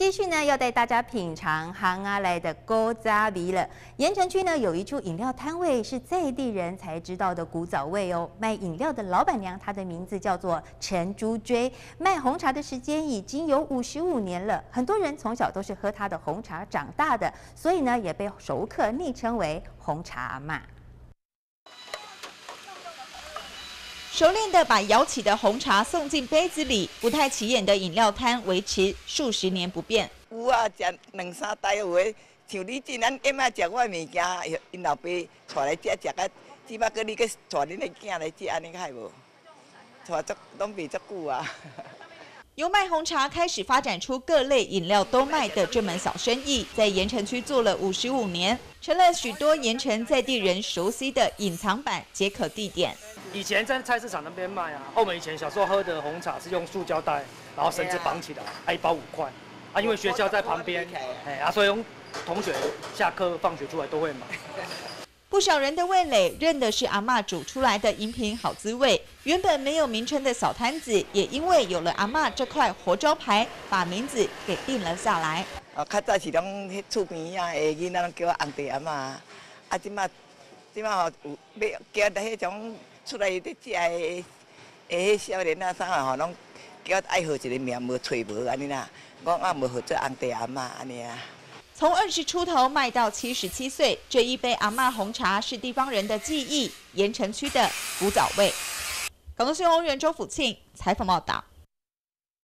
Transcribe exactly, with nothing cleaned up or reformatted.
继续呢，要带大家品尝行啊来的古早味了。盐城区呢有一处饮料摊位是在地人才知道的古早味哦。卖饮料的老板娘，她的名字叫做陈珠锥，卖红茶的时间已经有五十五年了。很多人从小都是喝她的红茶长大的，所以呢也被熟客昵称为红茶阿嬷。 熟练地把舀起的红茶送进杯子里，不太起眼的饮料摊维持数十年不变。 有啊，食两三代有诶，像你这咱今仔食我物件，因老爸带来遮食啊，只摆搁你搁带恁的囝来食，安尼还无？带足拢卖足久啊。 由卖红茶开始发展出各类饮料都卖的这门小生意，在盐城区做了五十五年，成了许多盐城在地人熟悉的隐藏版解渴地点。 以前在菜市场那边卖啊，我们以前小时候喝的红茶是用塑胶袋，然后绳子绑起来，啊一包五块，啊因为学校在旁边，哎啊所以同学下课放学出来都会买。 不少人的味蕾认的是阿嬷煮出来的饮品好滋味。原本没有名称的小摊子，也因为有了阿嬷这块活招牌，把名字给定了下来。 啊，较早是拢迄厝边啊，的囡仔拢叫我红地阿嬷，啊即马即马吼有要叫迄种。 出来伫食的，诶，少年啊啥啊吼，拢叫我爱号一个名，无找无安尼啦。我啊无号做红地阿嬷安尼啊。 从二十出头卖到七十七岁，这一杯阿嬷红茶是地方人的记忆，盐城区的古早味。港东新闻员周辅庆采访报道。